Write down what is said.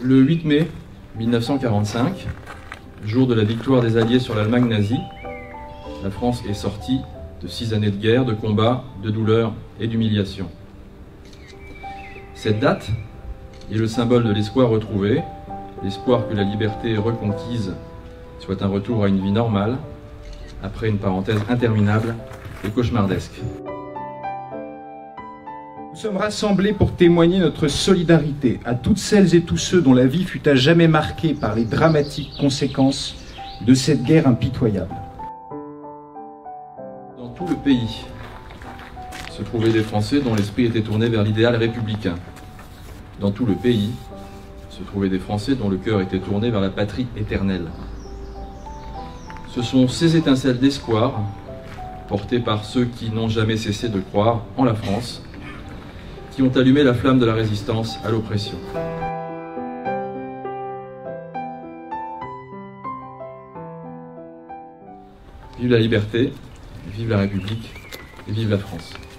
Le 8 mai 1945, jour de la victoire des Alliés sur l'Allemagne nazie, la France est sortie de 6 années de guerre, de combats, de douleurs et d'humiliation. Cette date est le symbole de l'espoir retrouvé, l'espoir que la liberté reconquise soit un retour à une vie normale, après une parenthèse interminable et cauchemardesque. Nous sommes rassemblés pour témoigner notre solidarité à toutes celles et tous ceux dont la vie fut à jamais marquée par les dramatiques conséquences de cette guerre impitoyable. Dans tout le pays se trouvaient des Français dont l'esprit était tourné vers l'idéal républicain. Dans tout le pays se trouvaient des Français dont le cœur était tourné vers la patrie éternelle. Ce sont ces étincelles d'espoir, portées par ceux qui n'ont jamais cessé de croire en la France, qui ont allumé la flamme de la résistance à l'oppression. Vive la liberté, vive la République et vive la France.